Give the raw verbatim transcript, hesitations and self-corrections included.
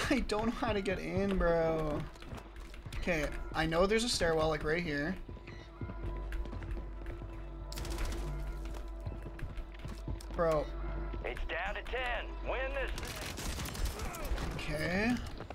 I don't know how to get in, bro. Okay, I know there's a stairwell, like, right here. Bro. It's down to ten. Win this. Okay.